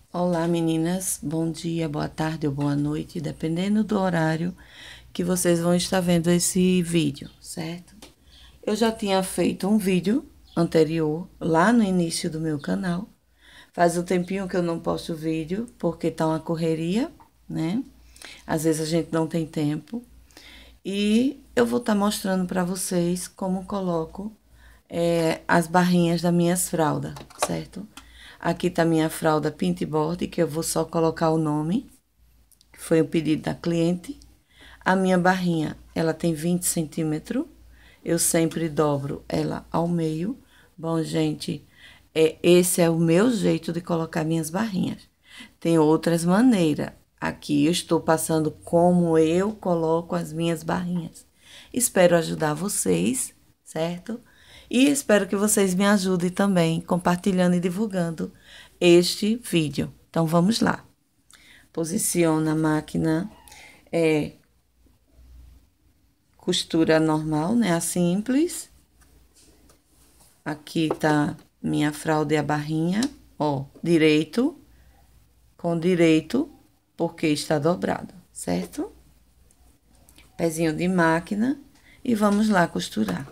Olá, meninas. Bom dia, boa tarde ou boa noite, dependendo do horário que vocês vão estar vendo esse vídeo, certo? Eu já tinha feito um vídeo anterior, lá no início do meu canal. Faz um tempinho que eu não posto vídeo, porque tá uma correria, né? Às vezes a gente não tem tempo. E eu vou estar mostrando para vocês como coloco as barrinhas das minhas fraldas, certo? Aqui tá minha fralda Pintboard, que eu vou só colocar o nome, que foi o pedido da cliente. A minha barrinha, ela tem 20 centímetros. Eu sempre dobro ela ao meio. Bom, gente, esse é o meu jeito de colocar minhas barrinhas. Tem outras maneiras. Aqui eu estou passando como eu coloco as minhas barrinhas. Espero ajudar vocês, certo? E espero que vocês me ajudem também compartilhando e divulgando este vídeo. Então vamos lá. Posiciona a máquina, costura normal, né? A simples. Aqui tá minha fralda e a barrinha, ó, direito com direito, porque está dobrado, certo? Pezinho de máquina e vamos lá costurar.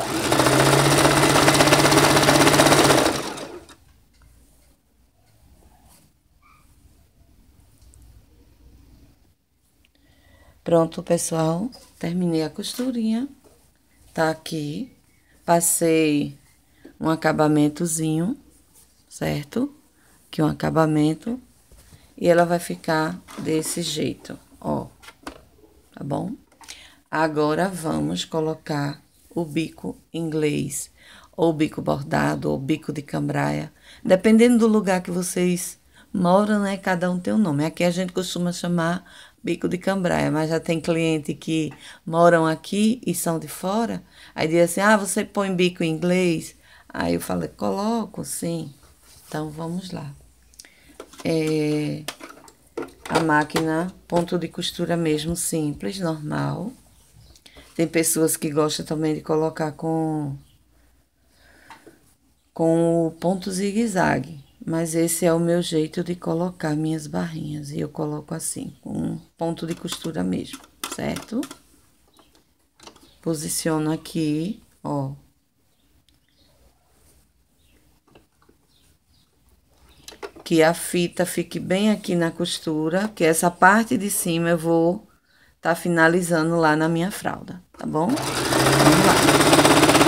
Pronto, pessoal, terminei a costurinha, tá aqui. Passei um acabamentozinho, certo? Aqui um acabamento. E ela vai ficar desse jeito, ó, tá bom? Agora, vamos colocar o bico inglês, ou bico bordado, ou bico de cambraia. Dependendo do lugar que vocês moram, né? Cada um tem um nome. Aqui a gente costuma chamar bico de cambraia, mas já tem cliente que moram aqui e são de fora. Aí diz assim, você põe bico inglês? Aí eu falei, coloco, sim. Então, vamos lá. A máquina, ponto de costura mesmo, simples, normal. Tem pessoas que gostam também de colocar com o ponto zigue-zague. Mas esse é o meu jeito de colocar minhas barrinhas. E eu coloco assim, com ponto de costura mesmo, certo? Posiciono aqui, ó. Que a fita fique bem aqui na costura, que essa parte de cima eu vou tá finalizando lá na minha fralda, tá bom? Vamos lá.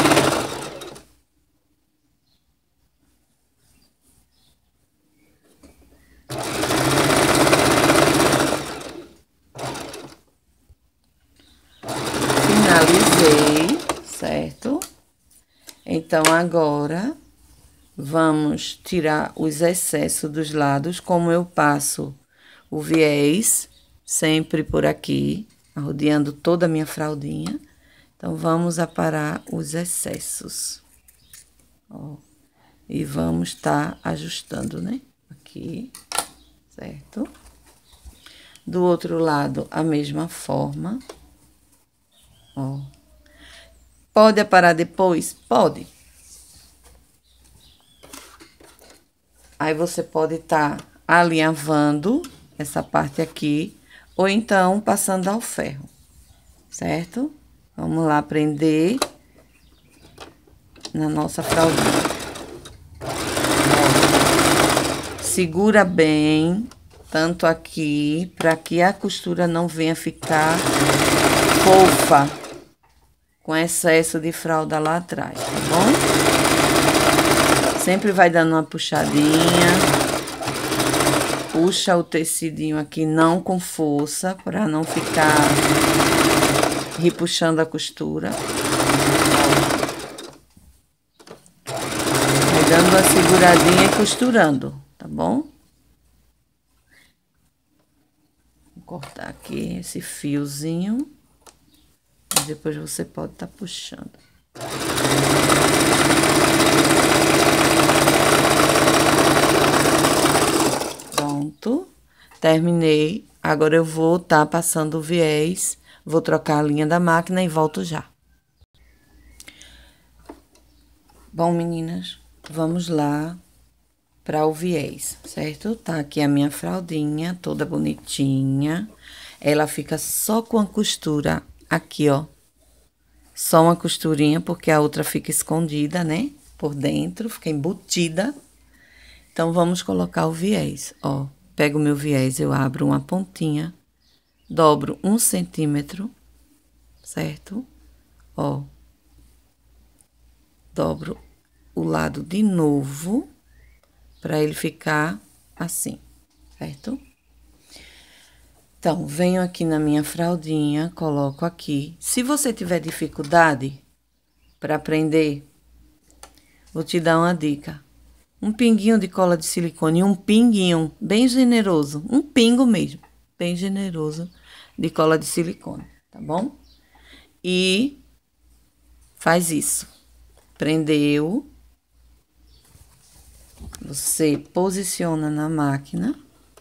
Finalizei, certo? Então, agora, vamos tirar os excessos dos lados, como eu passo o viés, sempre por aqui, rodeando toda a minha fraldinha. Então, vamos aparar os excessos, ó. E vamos estar ajustando, né? Aqui, certo? Do outro lado, a mesma forma, ó. Pode aparar depois? Pode. Aí, você pode estar alinhavando essa parte aqui, ou então passando ao ferro, certo? Vamos lá prender na nossa fraldinha. Ó, segura bem, tanto aqui, para que a costura não venha ficar fofa, com excesso de fralda lá atrás, tá bom? Sempre vai dando uma puxadinha. Puxa o tecidinho aqui, não com força, para não ficar repuxando a costura. Vai dando uma seguradinha e costurando, tá bom? Vou cortar aqui esse fiozinho. E depois você pode estar puxando. Pronto, terminei. Agora eu vou estar passando o viés, vou trocar a linha da máquina e volto já. Bom, meninas, vamos lá. para o viés, certo? Tá aqui a minha fraldinha, toda bonitinha. Ela fica só com a costura aqui, ó. Só uma costurinha, porque a outra fica escondida, né? Por dentro, fica embutida. Então, vamos colocar o viés, ó. Pego o meu viés, eu abro uma pontinha, dobro 1 centímetro, certo? Ó. Dobro o lado de novo, para ele ficar assim, certo? Então, venho aqui na minha fraldinha, coloco aqui. Se você tiver dificuldade para prender, vou te dar uma dica. Um pinguinho de cola de silicone, um pinguinho bem generoso, um pingo mesmo, bem generoso de cola de silicone, tá bom? E faz isso. Prendeu. Você posiciona na máquina,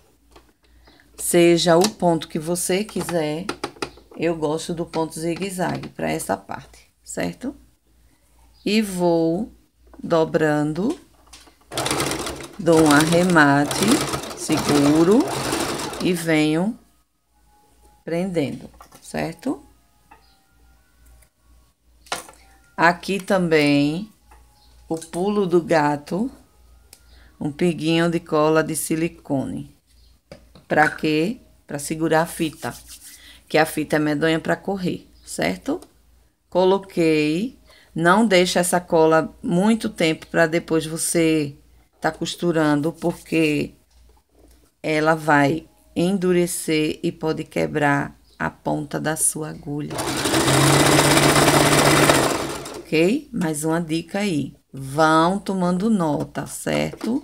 seja o ponto que você quiser. Eu gosto do ponto zigue-zague para essa parte, certo? E vou dobrando, dou um arremate, seguro e venho prendendo, certo? Aqui também, o pulo do gato, um pinguinho de cola de silicone. Pra quê? Pra segurar a fita, que a fita é medonha pra correr, certo? Coloquei, não deixa essa cola muito tempo pra depois você tá costurando, porque ela vai endurecer e pode quebrar a ponta da sua agulha. Ok? Mais uma dica aí. Vão tomando nota, certo?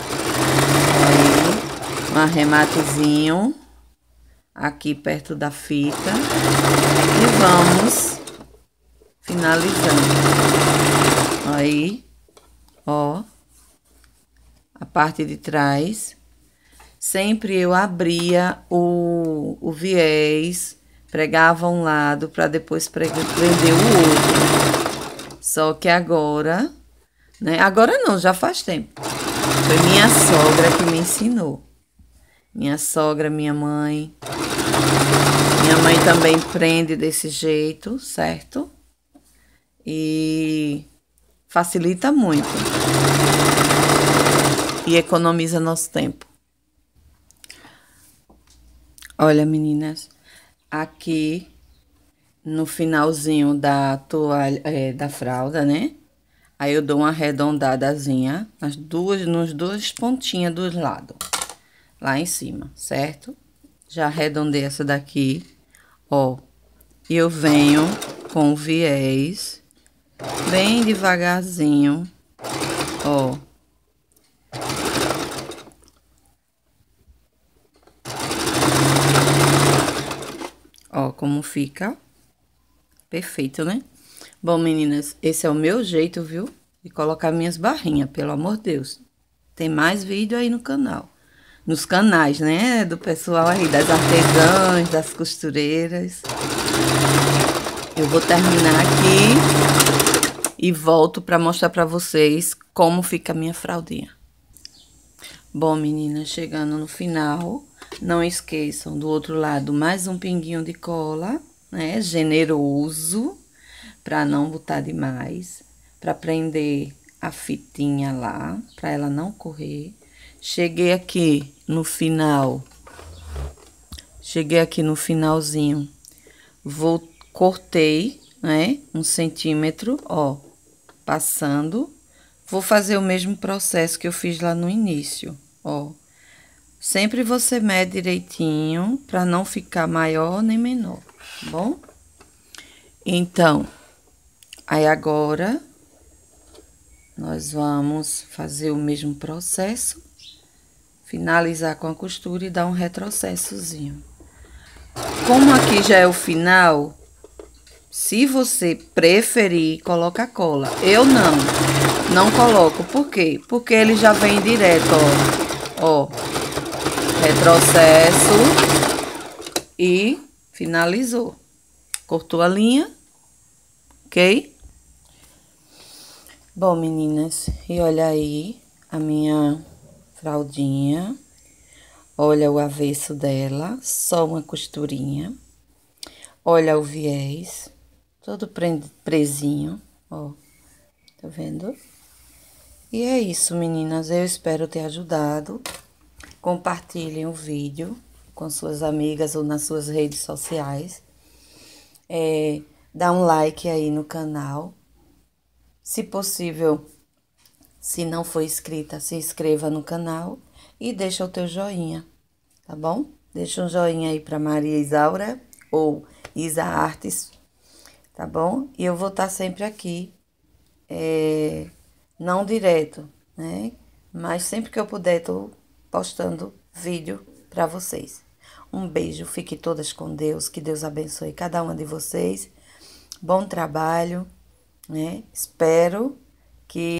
Aí, um arrematezinho aqui perto da fita. E vamos finalizando. Aí, ó, a parte de trás. Sempre eu abria o viés, pregava um lado para depois prender o outro. Só que agora, né? Agora não, já faz tempo. Foi minha sogra que me ensinou. Minha sogra, minha mãe. Minha mãe também prende desse jeito, certo? E facilita muito. E economiza nosso tempo. Olha, meninas, aqui no finalzinho da toalha, da fralda, né? Aí eu dou uma arredondadazinha nos duas pontinhas dos lados, lá em cima, certo? Já arredondei essa daqui, ó. E eu venho com o viés, bem devagarzinho, ó. Ó, como fica. Perfeito, né? Bom, meninas, esse é o meu jeito, viu? De colocar minhas barrinhas, pelo amor de Deus. Tem mais vídeo aí no canal. Nos canais, né? Do pessoal aí, das artesãs, das costureiras. Eu vou terminar aqui e volto para mostrar para vocês como fica a minha fraldinha. Bom, meninas, chegando no final, não esqueçam do outro lado mais um pinguinho de cola, né? Generoso, para não botar demais, para prender a fitinha lá, para ela não correr. Cheguei aqui no final, finalzinho, cortei, né? 1 centímetro, ó, passando. Vou fazer o mesmo processo que eu fiz lá no início, ó. Sempre você mede direitinho, para não ficar maior nem menor, tá bom? Então, aí agora, nós vamos fazer o mesmo processo, finalizar com a costura e dar um retrocessozinho. Como aqui já é o final, se você preferir, coloca cola. Eu não coloco. Por quê? Porque ele já vem direto, ó. Ó, retrocesso e finalizou. Cortou a linha, ok? Bom, meninas, e olha aí a minha fraldinha. Olha o avesso dela, só uma costurinha. Olha o viés, todo presinho, ó. Tá vendo? E é isso, meninas. Eu espero ter ajudado. Compartilhem o vídeo com suas amigas ou nas suas redes sociais. Dá um like aí no canal. Se possível, se não for inscrita, se inscreva no canal e deixa o teu joinha, tá bom? Deixa um joinha aí pra Maria Isaura ou Isa Artes, tá bom? E eu vou estar sempre aqui, não direto, né? Mas sempre que eu puder, tô postando vídeo pra vocês. Um beijo, fiquem todas com Deus, que Deus abençoe cada uma de vocês. Bom trabalho, né? Espero que